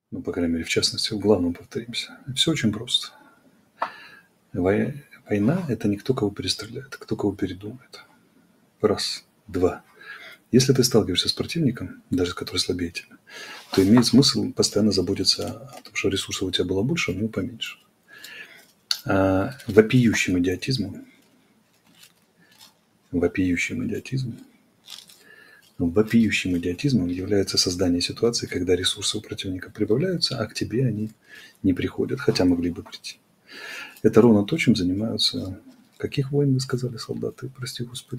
Ну, по крайней мере, в частности, в главном повторимся. Все очень просто. Война – это не кто кого перестреляет, а кто кого передумает. Раз. Два. Если ты сталкиваешься с противником, даже который слабее тебя, то имеет смысл постоянно заботиться о том, что ресурсов у тебя было больше, а у него поменьше. Вопиющим идиотизмом является создание ситуации, когда ресурсы у противника прибавляются, а к тебе они не приходят, хотя могли бы прийти. Это ровно то, чем занимаются... Каких войн вы сказали, солдаты? Прости, Господи.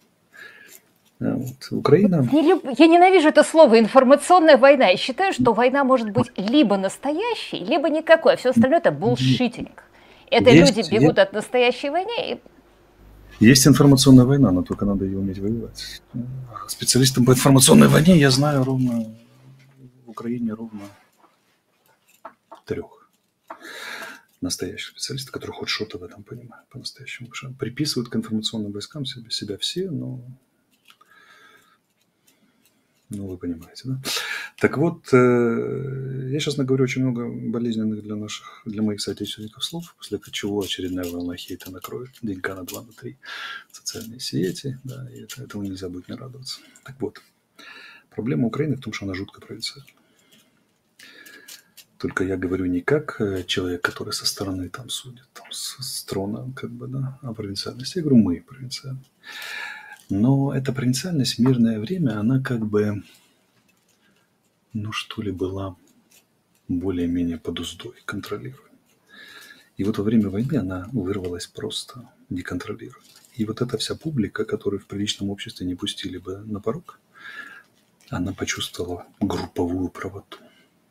Вот. Украина... Я ненавижу это слово «информационная война». Я считаю, что война может быть либо настоящей, либо никакой, а все остальное – это булшитинг. Это люди бегут от настоящей войны. Есть информационная война, но только надо ее уметь воевать. Специалистом по информационной войне я знаю ровно в Украине ровно 3 настоящих специалистов, которые хоть что-то в этом понимают по-настоящему. Приписывают к информационным войскам себя все, но... Ну, вы понимаете, да? Так вот, я сейчас наговорю очень много болезненных для моих соотечественников слов, после чего очередная волна хейта накроет денька на 2, на 3 социальные сети, да, и этому нельзя будет не радоваться. Так вот, проблема Украины в том, что она жутко провинциальна. Только я говорю не как человек, который со стороны там судит, там, с трона, как бы, да, о провинциальности. Я говорю, мы провинциальны. Но эта провинциальность в мирное время, она как бы, ну что ли, была более-менее под уздой, контролируемой. И вот во время войны она вырвалась просто неконтролируемо. И вот эта вся публика, которую в приличном обществе не пустили бы на порог, она почувствовала групповую правоту.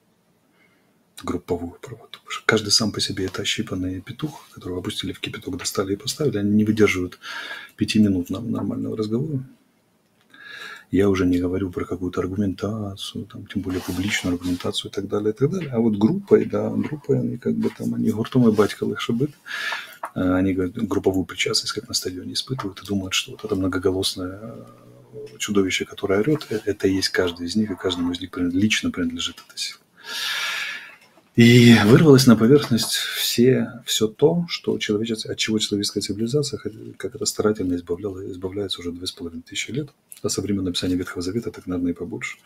Потому что каждый сам по себе это ощипанный петух, которого опустили в кипяток, достали и поставили, они не выдерживают 5 минут нормального разговора. Я уже не говорю про какую-то аргументацию, там, тем более публичную аргументацию и так далее, и так далее. А вот группой, они как бы там, они гуртом и батькал их шабыт. Они групповую причастность, как на стадионе, испытывают и думают, что вот это многоголосное чудовище, которое орет, это и есть каждый из них, и каждому из них лично принадлежит эта сила. И вырвалось на поверхность все то, что от чего человеческая цивилизация, как это старательно избавляется уже 2500 лет, а со времен написания Ветхого Завета так, наверное, и побольше.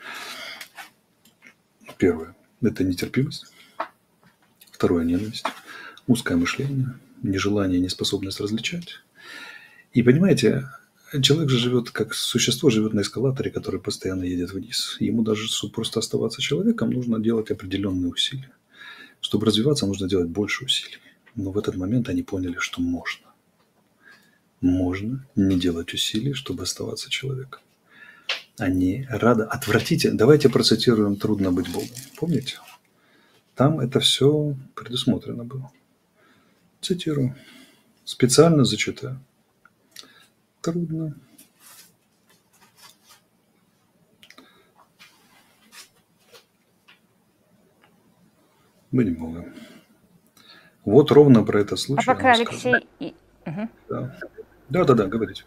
Первое – это нетерпимость. Второе – ненависть. Узкое мышление, нежелание, неспособность различать. И, понимаете, человек же живет, как существо живет на эскалаторе, который постоянно едет вниз. Ему даже, чтобы просто оставаться человеком, нужно делать определенные усилия. Чтобы развиваться, нужно делать больше усилий. Но в этот момент они поняли, что можно. Можно не делать усилий, чтобы оставаться человеком. Они отвратительно. Давайте процитируем «Трудно быть Богом». Помните? Там это все предусмотрено было. Цитирую. Специально зачитаю. Трудно. Мы не можем. Вот ровно про этот случай. А пока Алексей... Да, говорите.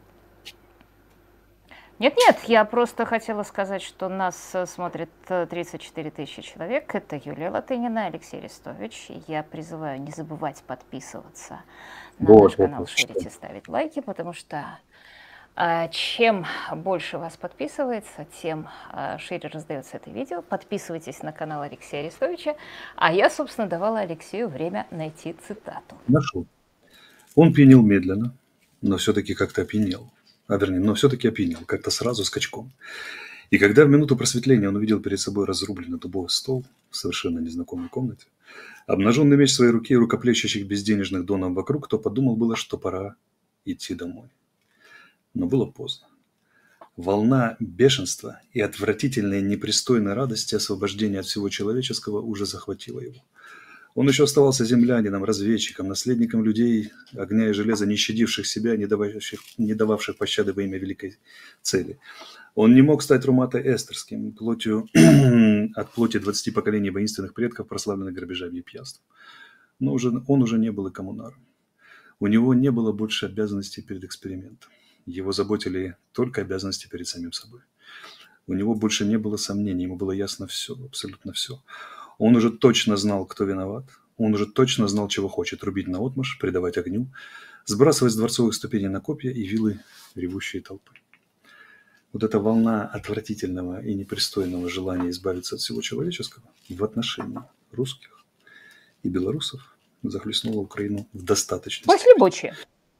Нет, я просто хотела сказать, что нас смотрит 34 тысячи человек. Это Юлия Латынина, Алексей Арестович. Я призываю не забывать подписываться на наш канал, шерить и ставить лайки, потому что чем больше вас подписывается, тем шире раздается это видео. Подписывайтесь на канал Алексея Арестовича. А я, собственно, давала Алексею время найти цитату. Нашел. Он пьянел медленно, но все-таки как-то опьянел. Но все-таки опьянел, как-то сразу, скачком. И когда в минуту просветления он увидел перед собой разрубленный дубовый стол в совершенно незнакомой комнате, обнаженный меч в своей руке и рукоплещущих безденежных донов вокруг, то подумал было, что пора идти домой. Но было поздно. Волна бешенства и отвратительной непристойной радости освобождения от всего человеческого уже захватила его. Он еще оставался землянином, разведчиком, наследником людей, огня и железа, не щадивших себя, не дававших пощады во имя великой цели. Он не мог стать Руматой Эстерским, от плоти 20 поколений воинственных предков, прославленных грабежами и пьянством. Но он уже не был и коммунаром. У него не было больше обязанностей перед экспериментом. Его заботили только обязанности перед самим собой. У него больше не было сомнений, ему было ясно все, абсолютно все. Он уже точно знал, кто виноват. Он уже точно знал, чего хочет: рубить наотмашь, предавать огню, сбрасывать с дворцовых ступеней на копья и вилы ревущие толпы. Вот эта волна отвратительного и непристойного желания избавиться от всего человеческого в отношении русских и белорусов захлестнула Украину в достаточной После степени. Бучи.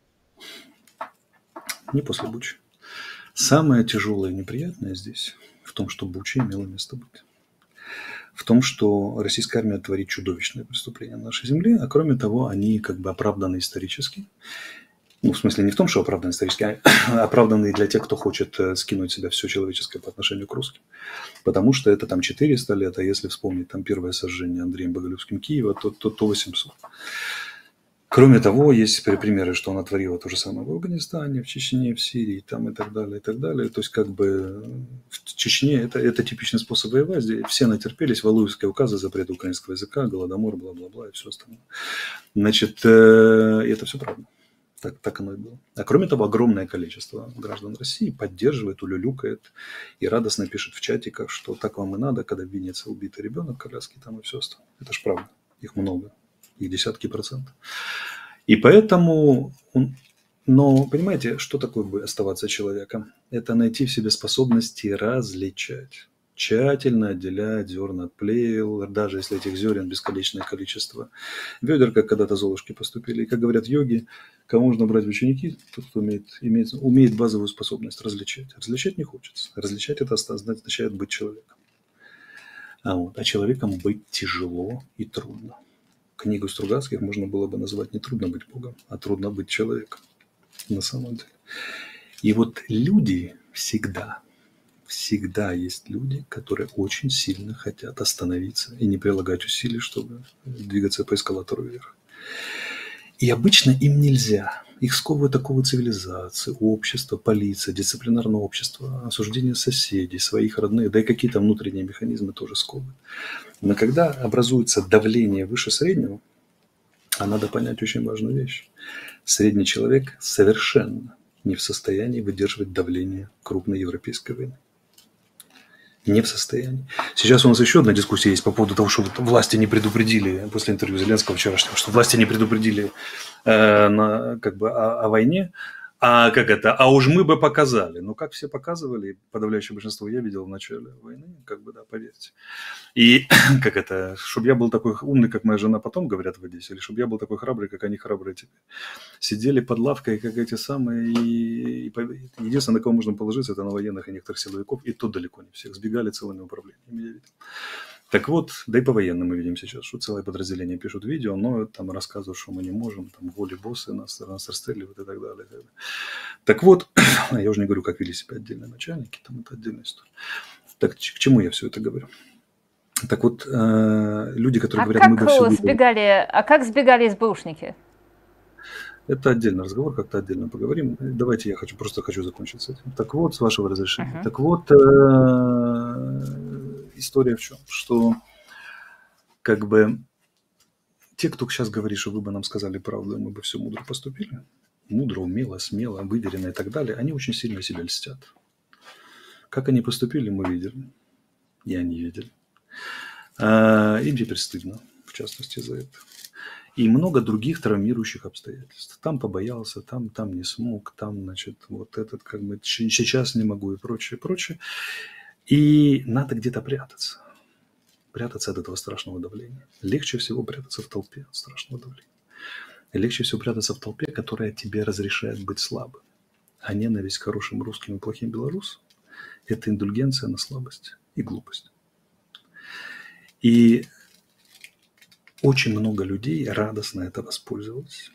Не после Бучи. Самое тяжелое и неприятное здесь в том, что Буча имела место быть. В том, что российская армия творит чудовищные преступления на нашей земле, а кроме того, они как бы оправданы исторически. Ну, в смысле, не в том, что оправданы исторически, а оправданы для тех, кто хочет скинуть с себя все человеческое по отношению к русским. Потому что это там 400 лет, а если вспомнить там первое сожжение Андреем Боголюбским Киева, то 800. Кроме того, есть примеры, что она творила то же самое в Афганистане, в Чечне, в Сирии там, и так далее, и так далее. То есть как бы в Чечне это типичный способ воевать. Здесь все натерпелись, Валуевские указы, запрет украинского языка, голодомор, бла-бла-бла и все остальное. Значит, это все правда. Так оно и было. А кроме того, огромное количество граждан России поддерживает, улюлюкает и радостно пишет в чатиках, что так вам и надо, когда в Виннице убитый ребенок, коляски там и все остальное. Это ж правда. Их много. Их десятки процентов. И поэтому, но понимаете, что такое бы оставаться человеком? Это найти в себе способности различать. Тщательно отделять зерна от плевел, даже если этих зерен бесконечное количество ведер, как когда-то Золушки поступили. И, как говорят йоги, кому нужно брать в ученики? Тот, кто умеет базовую способность различать. Различать не хочется. Различать – это означает быть человеком. А человеком быть тяжело и трудно. Книгу Стругацких можно было бы назвать не «Трудно быть Богом», а «Трудно быть человеком» на самом деле. И вот люди всегда есть люди, которые очень сильно хотят остановиться и не прилагать усилий, чтобы двигаться по эскалатору вверх. И обычно им нельзя. Их сковывают оковы цивилизации, общества, полиция, дисциплинарное общество, осуждение соседей, своих родных, да и какие-то внутренние механизмы тоже сковывают. Но когда образуется давление выше среднего, а надо понять очень важную вещь. Средний человек совершенно не в состоянии выдерживать давление крупной европейской войны. Не в состоянии. Сейчас у нас еще одна дискуссия есть по поводу того, что власти не предупредили, после интервью Зеленского вчерашнего, что власти не предупредили о войне, а уж мы бы показали. Ну, как все показывали, подавляющее большинство я видел в начале войны, поверьте. И чтобы я был такой умный, как моя жена, потом говорят в Одессе, или чтобы я был такой храбрый, как они храбрые теперь. Сидели под лавкой, как эти самые, и единственное, на кого можно положиться, это на военных и некоторых силовиков, и то далеко не всех. Сбегали целыми управлениями, я видел. Так вот, да и по военным мы видим сейчас, что целое подразделение пишут видео, но там рассказывают, что мы не можем, там голи боссы нас расстреливают и так далее. Так вот, я уже не говорю, как вели себя отдельные начальники, там это отдельная история. Так, к чему я все это говорю? Так вот, люди, которые говорят, мы бы все... как сбегали СБУшники? Это отдельный разговор, как-то отдельно поговорим. Давайте я просто хочу закончить с этим. Так вот, с вашего разрешения. Так вот, история в чем? Что те, кто сейчас говорит, что вы бы нам сказали правду, мы бы все мудро поступили, мудро, умело, смело, выверенно и так далее, они очень сильно себя льстят. Как они поступили, мы видели. И они видели. Им теперь стыдно, в частности, за это. И много других травмирующих обстоятельств. Там побоялся, там не смог, там, вот этот, сейчас не могу и прочее, прочее. И надо где-то прятаться. Прятаться от этого страшного давления. Легче всего прятаться в толпе от страшного давления. Легче всего прятаться в толпе, которая тебе разрешает быть слабым. А ненависть к хорошим русским и плохим белорусам – это индульгенция на слабость и глупость. И очень много людей радостно это воспользовалось.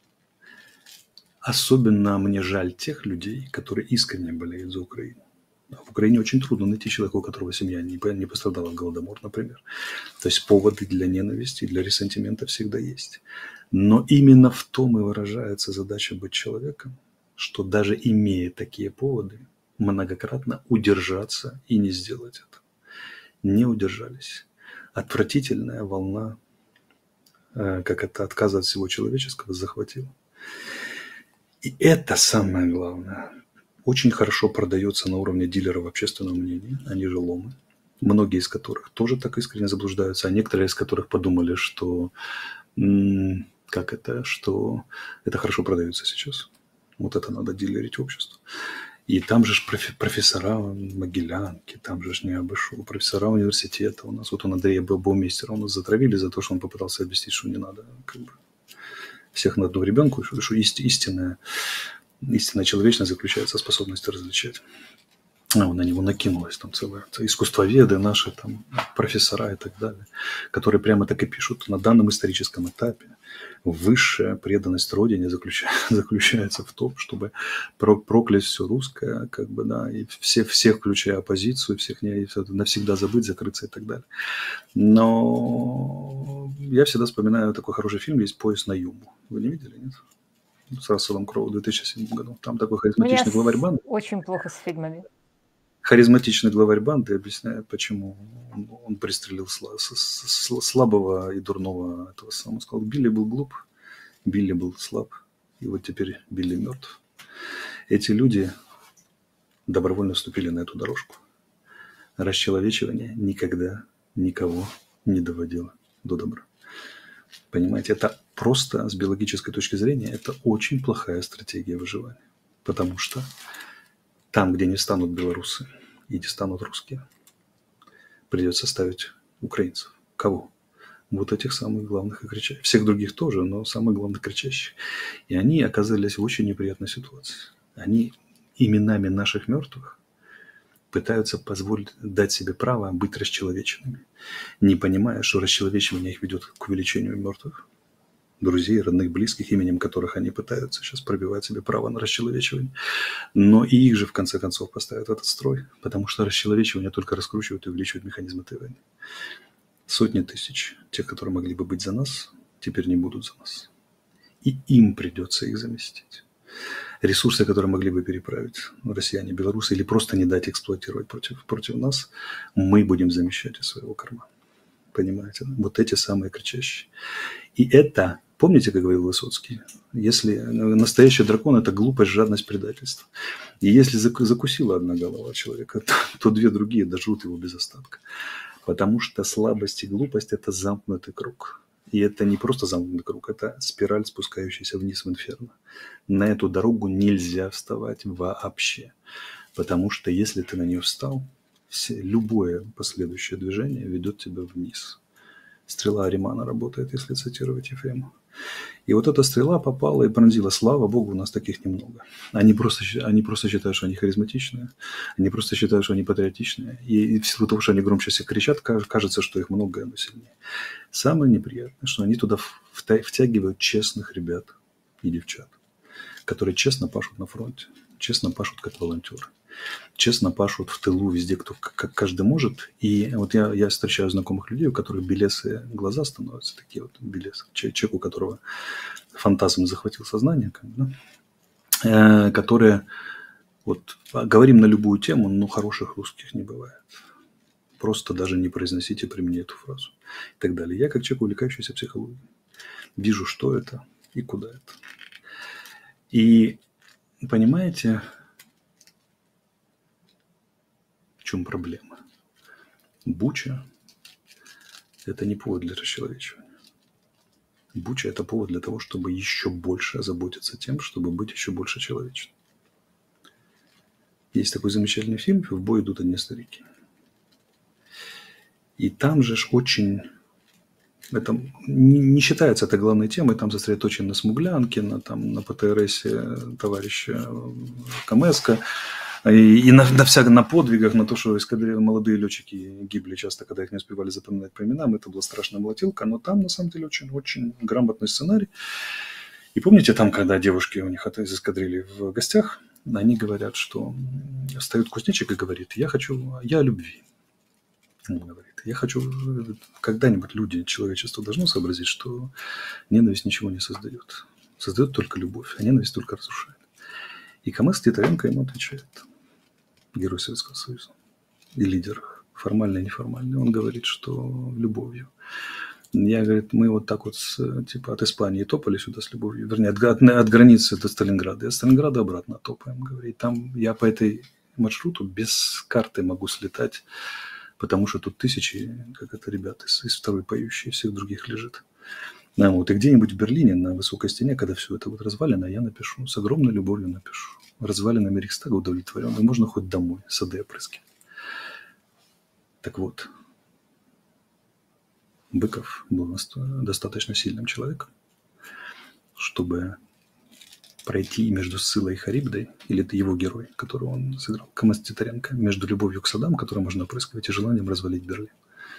Особенно мне жаль тех людей, которые искренне болеют за Украину. В Украине очень трудно найти человека, у которого семья не пострадала в Голодомор, например. То есть поводы для ненависти, для ресентимента всегда есть. Но именно в том и выражается задача быть человеком, что даже имея такие поводы, многократно удержаться и не сделать это. Не удержались. Отвратительная волна отказа от всего человеческого захватила. И это самое главное. Очень хорошо продается на уровне дилеров общественного мнения, они же ломы. многие из которых тоже так искренне заблуждаются, а некоторые из которых подумали, что что это хорошо продается сейчас. Вот это надо дилерить обществу. И там же профессора Могилянки, там же не обошел, профессора университета у нас. Вот он Андрея Баумейстера, у нас затравили за то, что он попытался объяснить, что не надо как бы всех на одну ребенку, что истинная человечность заключается в способности различать. На него накинулось там целое искусствоведы наши, там, профессора и так далее, которые прямо так и пишут. На данном историческом этапе высшая преданность Родине заключается в том, чтобы проклясть все русское, как бы, да, и всех, включая оппозицию, всех навсегда забыть, закрыться и так далее. Но я всегда вспоминаю такой хороший фильм, есть «Поезд на Юму». Вы не видели, нет? С Расселом Кроу в 2007 году. Там такой харизматичный главарь банды. Очень плохо с фильмами. Харизматичный главарь банды объясняет, почему он пристрелил слабого и дурного этого самого. Он сказал, Билли был глуп, Билли был слаб, и вот теперь Билли мертв. Эти люди добровольно вступили на эту дорожку. Расчеловечивание никогда никого не доводило до добра. Понимаете, это просто с биологической точки зрения, это очень плохая стратегия выживания. Потому что там, где не станут белорусы и не станут русские, придется ставить украинцев. Кого? Вот этих самых главных и кричащих. Всех других тоже, но самых главных кричащих. И они оказались в очень неприятной ситуации. Они именами наших мертвых пытаются дать себе право быть расчеловеченными, не понимая, что расчеловечивание их ведет к увеличению мертвых. Друзей, родных, близких, именем которых они пытаются сейчас пробивать себе право на расчеловечивание. Но и их же, в конце концов, поставят в этот строй, потому что расчеловечивание только раскручивает и увеличивает механизм этой войны. Сотни тысяч тех, которые могли бы быть за нас, теперь не будут за нас. И им придется их заместить. Ресурсы, которые могли бы переправить россияне, белорусы, или просто не дать эксплуатировать против нас, мы будем замещать из своего кармана. Понимаете? Вот эти самые кричащие. И это... Помните, как говорил Высоцкий? Если настоящий дракон – это глупость, жадность, предательство. И если закусила одна голова человека, то две другие дожрут его без остатка. Потому что слабость и глупость – это замкнутый круг. И это не просто замкнутый круг, это спираль, спускающаяся вниз в инферно. На эту дорогу нельзя вставать вообще. Потому что если ты на нее встал, любое последующее движение ведет тебя вниз. Стрела Аримана работает, если цитировать Ефрема. И вот эта стрела попала и пронзила. Слава Богу, у нас таких немного. Они просто считают, что они харизматичные. Они просто считают, что они патриотичные. И в силу того, что они громче всех кричат, кажется, что их много, но сильнее. Самое неприятное, что они туда втягивают честных ребят и девчат, которые честно пашут на фронте, честно пашут как волонтеры. Честно пашут в тылу везде, кто как каждый может. И вот я встречаю знакомых людей, у которых белесые глаза становятся, такие вот белесы. Человек, у которого фантазм захватил сознание, которые вот говорим на любую тему, но хороших русских не бывает. Просто даже не произносите при мне эту фразу. И так далее. Я, как человек, увлекающийся психологией, вижу, что это и куда это. И понимаете... В чем проблема? Буча – это не повод для расчеловечивания. Буча – это повод для того, чтобы еще больше озаботиться тем, чтобы быть еще больше человечным. Есть такой замечательный фильм «В бой идут одни старики». И там же очень... Это не считается это главной темой, там сосредоточен на Смуглянке, на ПТРСе товарища Камеска, и на подвигах, на то, что молодые летчики гибли часто, когда их не успевали запоминать по именам. Это была страшная молотилка, но там, на самом деле, очень грамотный сценарий. И помните, там, когда девушки у них из эскадрильи в гостях, они говорят, что встает кузнечик и говорит, я о любви. Он говорит, я хочу, когда-нибудь люди, человечество должно сообразить, что ненависть ничего не создает. Создает только любовь, а ненависть только разрушает. И Камэс Титаренко ему отвечает, герой Советского Союза и лидер, формальный и неформальный. Он говорит, что любовью. Я, говорит, мы вот так вот от Испании топали сюда с любовью, вернее, от границы до Сталинграда, и от Сталинграда обратно топаем, говорит. Там я по этой маршруту без карты могу слетать потому что тут тысячи, как это ребята из второй поющей, всех других лежит. Да, вот, и где-нибудь в Берлине на высокой стене, когда все это вот развалено, я напишу, с огромной любовью напишу. Развалинами Рейхстага удовлетворен, и можно хоть домой сады опрыскивать. Так вот, Быков был достаточно сильным человеком, чтобы пройти между Сциллой и Харибдой, или это его герой, которого он сыграл, Камаз Титаренко, между любовью к садам, которую можно опрыскивать, и желанием развалить Берлин.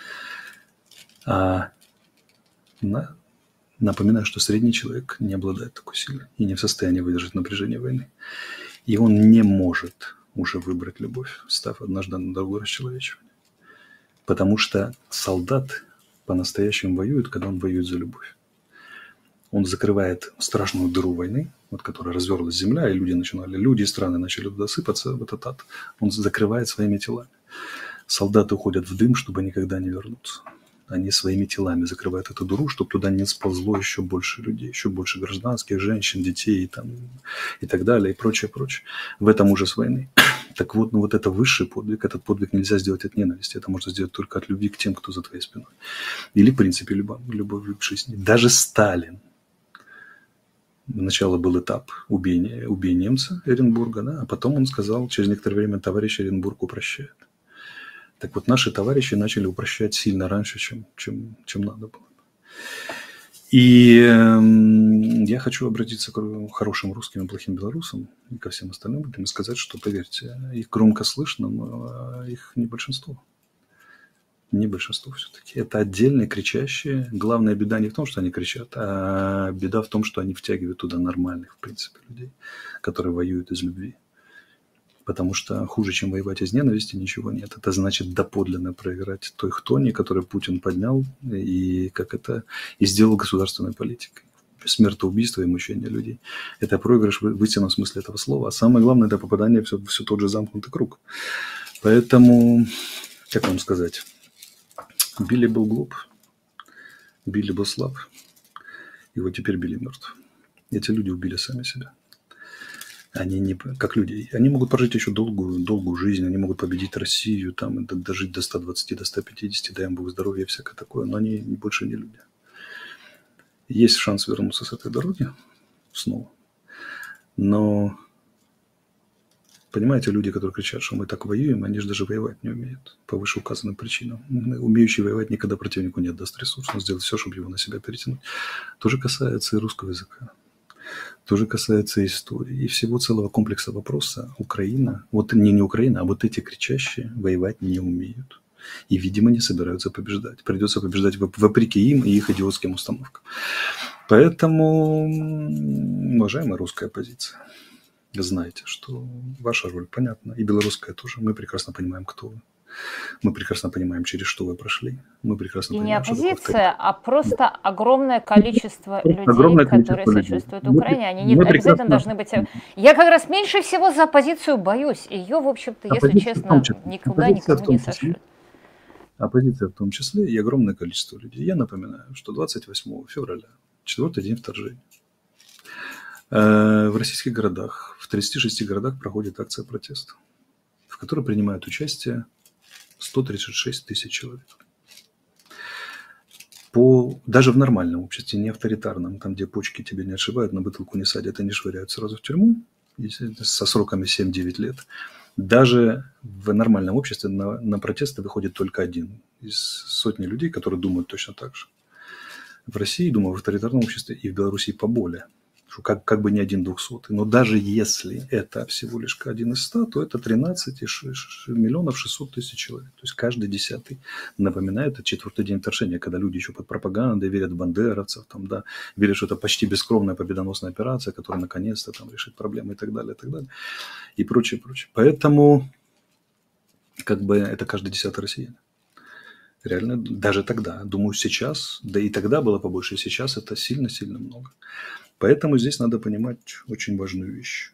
Напоминаю, что средний человек не обладает такой силой и не в состоянии выдержать напряжение войны. И он не может уже выбрать любовь, став однажды на другое расчеловечивание. Потому что солдат по-настоящему воюет, когда он воюет за любовь. Он закрывает страшную дыру войны, вот которая разверлась земля, и люди и страны начали туда сыпаться, в этот ад. Он закрывает своими телами. Солдаты уходят в дым, чтобы никогда не вернуться. Они своими телами закрывают эту дыру, чтобы туда не сползло еще больше людей, еще больше гражданских, женщин, детей там, и так далее, и прочее, прочее. В этом ужас войны. Так вот, вот это высший подвиг. Этот подвиг нельзя сделать от ненависти. Это можно сделать только от любви к тем, кто за твоей спиной. Или, в принципе, любовь к жизни. Даже Сталин. Сначала был этап убей немца Эренбурга, да, а потом он сказал, через некоторое время товарищ Эренбург упрощает. Так вот, наши товарищи начали упрощать сильно раньше, чем надо было. И я хочу обратиться к хорошим русским и плохим белорусам и ко всем остальным людям и сказать, что, поверьте, их громко слышно, но их не большинство. Не большинство все-таки. Это отдельные кричащие. Главная беда не в том, что они кричат, а беда в том, что они втягивают туда нормальных, в принципе, людей, которые воюют из любви. Потому что хуже, чем воевать из ненависти, ничего нет. Это значит доподлинно проиграть той хтони, которую Путин поднял и сделал государственной политикой. Смертоубийство и мучение людей. Это проигрыш в истинном смысле этого слова. А самое главное, это попадание в все тот же замкнутый круг. Поэтому, как вам сказать, Билли был глуп, Билли был слаб, и вот теперь Билли мертв. Эти люди убили сами себя. Они не как люди. Они могут прожить еще долгую жизнь, они могут победить Россию, там, дожить до 120, до 150, дай им Бог здоровья и всякое такое, но они больше не люди. Есть шанс вернуться с этой дороги снова. Но, понимаете, люди, которые кричат, что мы так воюем, они же даже воевать не умеют по вышеуказанным причинам. Умеющий воевать никогда противнику не отдаст ресурс, он сделает все, чтобы его на себя перетянуть. То же касается и русского языка. То же касается истории и всего целого комплекса вопроса. Украина, вот не Украина, а вот эти кричащие воевать не умеют. И, видимо, не собираются побеждать. Придется побеждать вопреки им и их идиотским установкам. Поэтому, уважаемая русская оппозиция, знайте, что ваша роль понятна, и белорусская тоже. Мы прекрасно понимаем, кто вы. Мы прекрасно понимаем, через что вы прошли. Мы прекрасно понимаем, что не оппозиция, а просто огромное количество людей, которые сочувствуют Украине. Они не обязательно должны быть... Я как раз меньше всего за оппозицию боюсь. Ее, в общем-то, если честно, никуда никому не сошлют. Оппозиция в том числе и огромное количество людей. Я напоминаю, что 28 февраля, 4-й день вторжения, в российских городах, в 36 городах проходит акция протеста, в которой принимают участие 136 тысяч человек. Даже в нормальном обществе, не авторитарном, там, где почки тебе не отшивают, на бутылку не садят и не швыряют сразу в тюрьму, со сроками 7-9 лет, даже в нормальном обществе на протесты выходит только один из сотни людей, которые думают точно так же. В России, думаю, в авторитарном обществе и в Беларуси поболее. Что как бы не 1/200. Но даже если это всего лишь 1 из 100, то это 13 миллионов 600 тысяч человек. То есть каждый 10-й напоминает это 4-й день вторжения, когда люди еще под пропагандой верят в бандеровцев, там, да, верят, что это почти бескровная победоносная операция, которая наконец-то там решит проблемы и так далее, и прочее, прочее. Поэтому как бы это каждый 10-й россиянин. Реально, даже тогда, думаю, сейчас, да и тогда было побольше, и сейчас это сильно-сильно много. Поэтому здесь надо понимать очень важную вещь.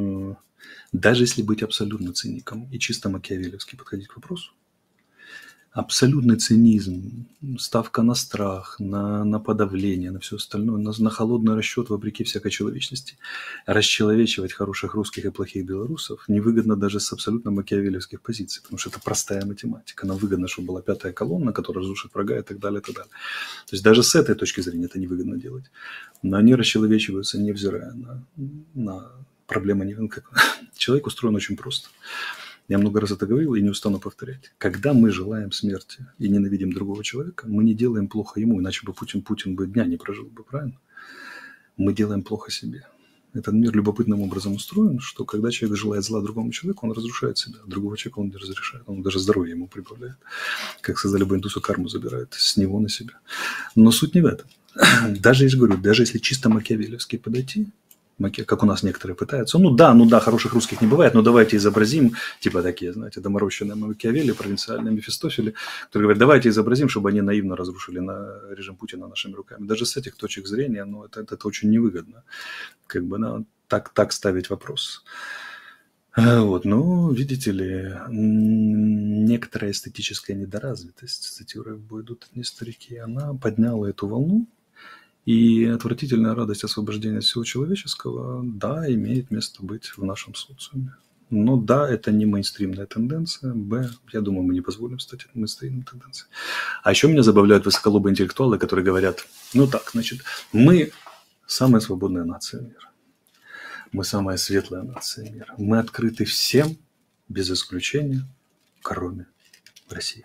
Даже если быть абсолютно циником и чисто макиавелевски подходить к вопросу, абсолютный цинизм, ставка на страх, на подавление, на все остальное, на холодный расчет вопреки всякой человечности. Расчеловечивать хороших русских и плохих белорусов невыгодно даже с абсолютно макиавелевских позиций, потому что это простая математика. Нам выгодно, чтобы была пятая колонна, которая разрушит врага и так далее, и так далее. То есть даже с этой точки зрения это невыгодно делать. Но они расчеловечиваются, невзирая на проблемы. Человек устроен очень просто. Я много раз это говорил и не устану повторять. Когда мы желаем смерти и ненавидим другого человека, мы не делаем плохо ему, иначе бы Путин бы дня не прожил бы, правильно? Мы делаем плохо себе. Этот мир любопытным образом устроен, что когда человек желает зла другому человеку, он разрушает себя. Другого человека он не разрешает, он даже здоровье ему прибавляет. Как сказали бы, индусу карму забирает с него на себя. Но суть не в этом. Даже если чисто макиавелевски подойти, как у нас некоторые пытаются. Ну да, хороших русских не бывает, но давайте изобразим, типа такие, знаете, доморощенные Макиавелли, провинциальные Мефистофели, которые говорят, давайте изобразим, чтобы они наивно разрушили режим Путина нашими руками. Даже с этих точек зрения, это очень невыгодно. Так ставить вопрос. Но, видите ли, некоторая эстетическая недоразвитость, цитируя «Идут одни старики», она подняла эту волну. И отвратительная радость освобождения всего человеческого, да, имеет место быть в нашем социуме. Но да, это не мейнстримная тенденция. Б, я думаю, мы не позволим стать мейнстримной тенденцией. А еще меня забавляют высоколобые интеллектуалы, которые говорят, мы самая свободная нация мира. Мы самая светлая нация мира. Мы открыты всем, без исключения, кроме России.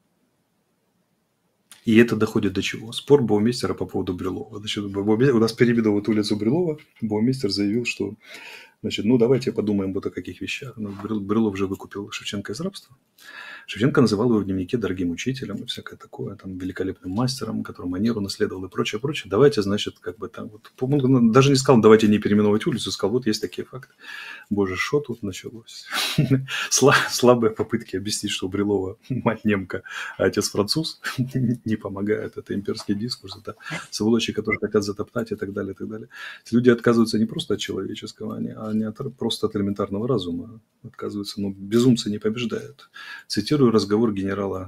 И это доходит до чего? Спор Баумейстера по поводу Брюлова. У нас переименовывают улицу Брюлова. Баумейстер заявил, что давайте подумаем о каких вещах. Брюлов же выкупил Шевченко из рабства. Шевченко называл его в дневнике дорогим учителем и всякое такое, великолепным мастером, который манеру наследовал и прочее. Давайте, даже не сказал, давайте не переименовывать улицу, сказал, есть такие факты. Боже, что тут началось? Слабые попытки объяснить, что у Брюлова мать немка, а отец француз, не помогает. Это имперский дискурс, это сволочи, которые хотят затоптать и так далее, и так далее. Люди отказываются не просто от человеческого, они просто от элементарного разума отказываются. Но безумцы не побеждают. Цитирую разговор генерала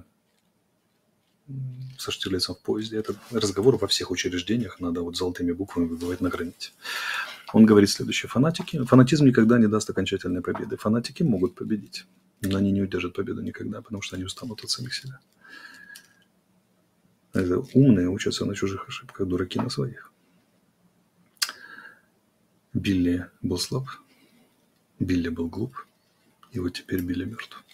со Штирлицем в поезде. Этот разговор во всех учреждениях надо золотыми буквами выбивать на граните. Он говорит следующее. Фанатизм никогда не даст окончательной победы. Фанатики могут победить, но они не удержат победу никогда, потому что они устанут от самих себя. Это умные учатся на чужих ошибках, дураки на своих. Билли был слаб, Билли был глуп, и вот теперь Билли мертв.